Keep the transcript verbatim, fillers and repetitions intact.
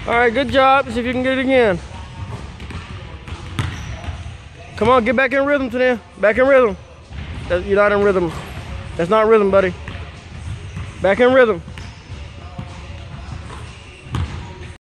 All right, good job. See if you can get it again. Come on, get back in rhythm, Taneea. Back in rhythm. That, you're not in rhythm. That's not rhythm, buddy. Back in rhythm.